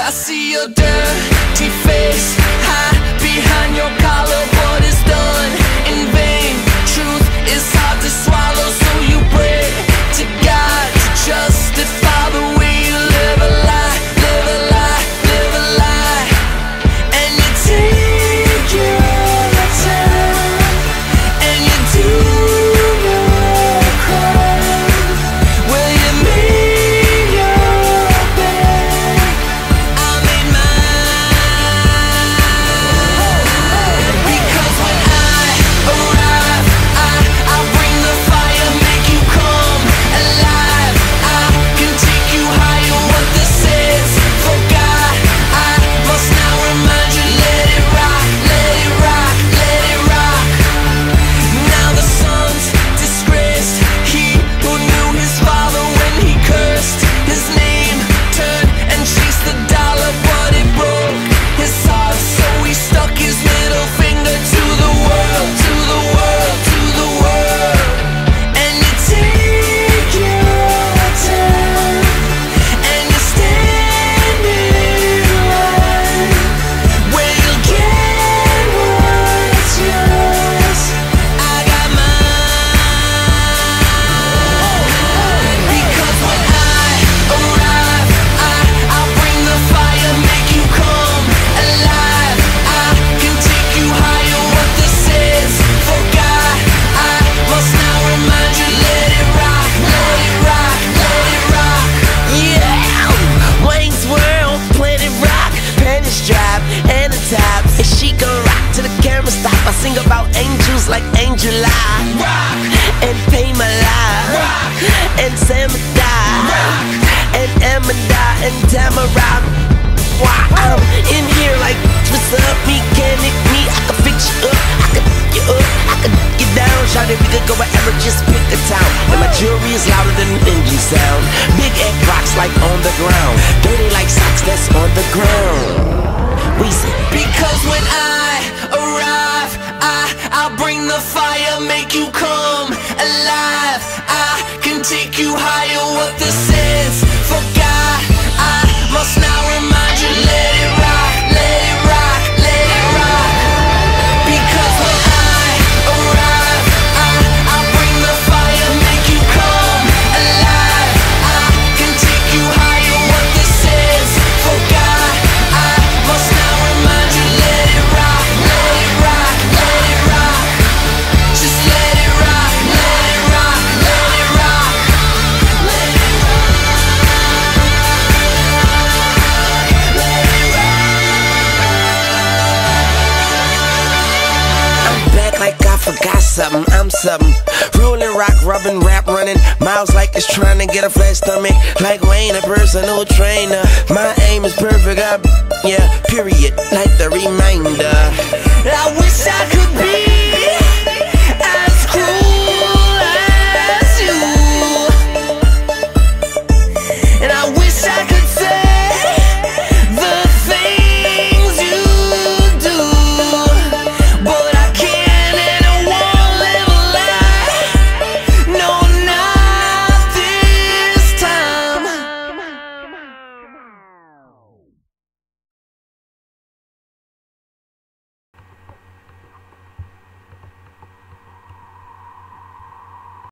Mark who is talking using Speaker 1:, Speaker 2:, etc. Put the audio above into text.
Speaker 1: I see your dirty face hide behind your collar. What is done in vain? Truth is hard to swallow, so you pray to God to justify the way you live a lie, live a lie, live a lie. And you take your time, and you do your crime. Will you make your bed? I made mine. Because when I arrive, I bring the fire, make you come alive. I can take you higher. What this is, forgot. I must now remind you. Let it rock, let it rock, let it rock. Now the son's disgraced. He who knew his father when he cursed his name turned and chased the dollar, but it broke his heart. So he stuck his middle finger to the world, to the world, to the world. And you take your time, and you stand in line, where you'll get what's yours. I got mine. Because when I arrive, I'll bring the fire, make you come alive. I can take you higher. What this is, forgot. I must now remind you. Let it rock, let it rock, let it rock. Yeah, Wayne's World, Planet Rock, panties drop and the tops. And she gon' rock to the camera stop. I sing about angels like Angel Eye, rock, and Pay My Life, rock, and Sam Die, and Amanda and Tamara. Wow, I'm in here like, what's up, mechanic me? I can fix you up, I can you up, I can get down. Shout if we could go wherever, just pick a town. And my jewelry is louder than an engine sound. Big egg rocks like on the ground, dirty like socks that's on the ground. We say, because when I arrive, I'll bring the fire, make you come alive. I can take you higher. What this is, forgot. I must now remind you. Let it rock, let it rock, let it rock. Because when I arrive, I'll bring the fire, make you come alive. I can take you higher. What this is, forgot. I must now remind you. Let it rock, let it rock, let it rock. Just let it rock, let it rock, let it rock. Let it rock, let it rock. I'm back like I forgot something, I'm something. Rolling rock, rubbing, rap running. Miles like it's trying to get a flat stomach. Like Wayne, a personal trainer. My aim is perfect, yeah, period. Like the reminder. I wish I could be